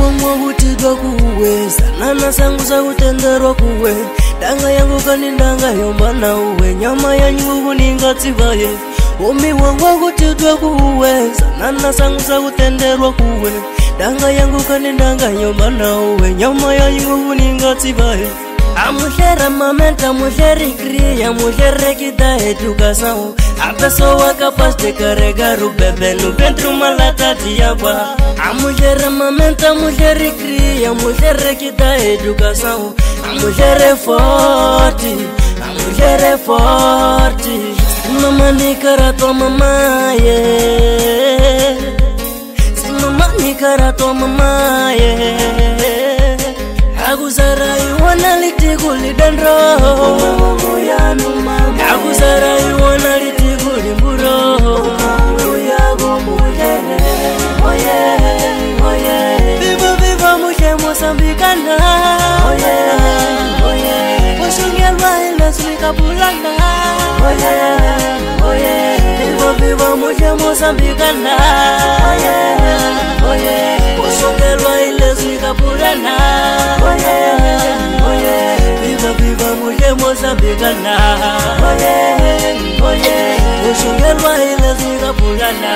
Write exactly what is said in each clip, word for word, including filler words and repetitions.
Umimwa hutidwa kuweza nana sangu za kutenderwa kuwe danga yangu kanindanga yombana uwe nyama ya nyugu ningatsivaye Umimwa hutidwa kuweza nana sangu za kutenderwa kuwe danga yangu kanindanga yombana uwe nyama ya nyugu ningatsivaye Amushere mamenta mushere kriya mushere kita educação A pessoa capaz de carregar o bebê no ventre uma lata de água A mulher amamenta, a mulher cria, a mulher que dá educação A mulher é forte, a mulher é forte Se mamãe cara tua mamãe Se mamãe cara tua mamãe Aguzara iwana litiguli dendro Aguzara iwana litiguli mburo Viva viva mushe mosambikana Oshungelwa ila swika bulana Viva viva mushe mosambikana Oshungelwa ila swika bulana Viva viva mushe mosambikana Oshungelwa ila swika bulana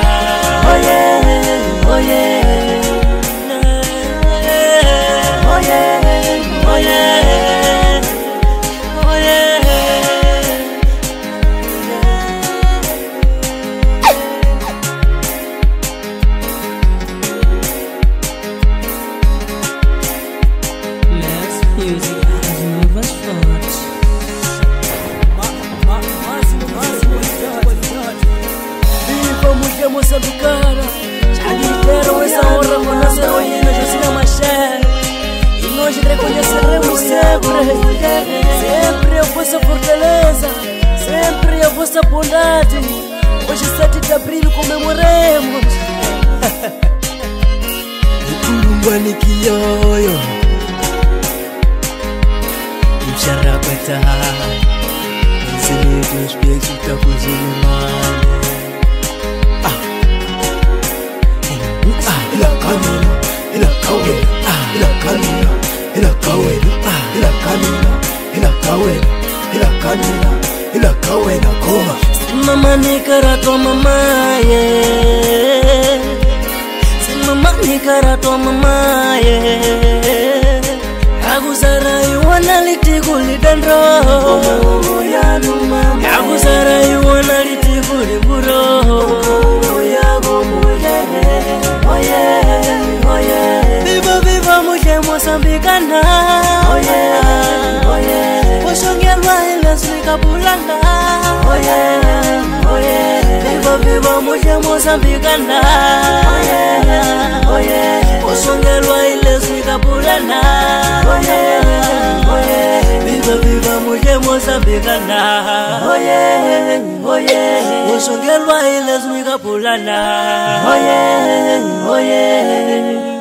Music has novas fortes. Viva mulher moçambicana Aditeram essa honra com nossa heroína Josina Machel E nós reconheceremos sempre Sempre a vossa fortaleza Sempre a vossa bondade Hoje sete de abril comemoremos Ukulumbani kiyoyo Msharabata Nzini tuspie tutakuzini mane Ila kamina, ila kawela, ila kamina, ila kawela, ila kamina, ila kawela, ila kamina, ila kawela koma. Mama ni karato mamaye, si mama ni karato mamaye. Aguzara yuwana litiguli dendro, aguzara yuwana litiguli buro. Viva viva mushe mosambikana Oshongelwa ila swika bulana Viva viva mushe mosambikana Oshongelwa ila swika bulana Viva viva mushe mosambikana Oshongelwa ila swika bulana